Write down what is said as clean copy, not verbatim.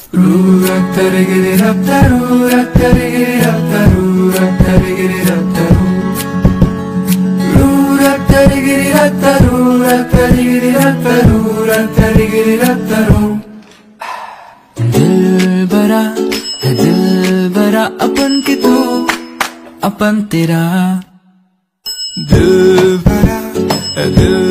Ru-ra-ta-ri-gi-ri, ra-ta-ru, ra-ta-ri-gi-ri, ra-ta-ru, ra-ta-ri-gi-ri, ra-ta-ru. Ru-ra-ta-ri-gi-ri, ra-ta-ru, ra-ta-ri-gi-ri, ra-ta-ru, ra-ta-ri-gi-ri, ra-ta-ru. दिलबरा है दिलबरा, अपन की तू अपन तेरा। दिलबरा है दिल